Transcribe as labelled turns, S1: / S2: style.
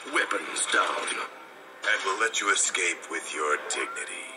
S1: Weapons down.
S2: And we'll let you escape with your dignity.